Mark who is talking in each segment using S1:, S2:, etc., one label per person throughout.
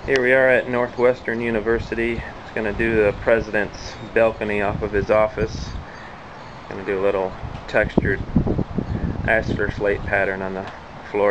S1: Here we are at Northwestern University. It's going to do the president's balcony off of his office. Going to do a little textured aster slate pattern on the floor.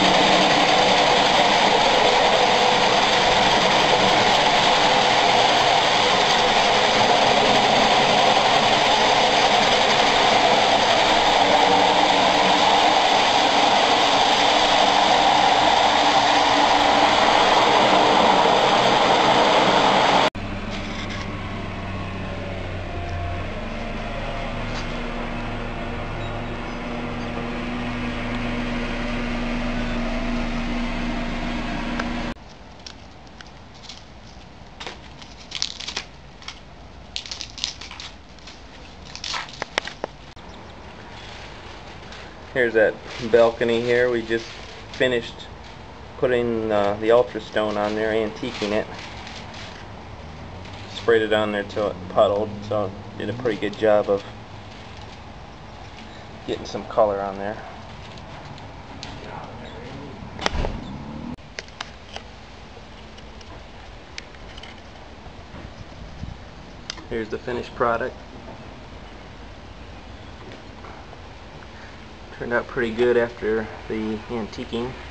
S1: Here's that balcony here. We just finished putting the ultrastone on there, antiquing it. Sprayed it on there till it puddled, so did a pretty good job of getting some color on there. Here's the finished product. Turned out pretty good after the antiquing.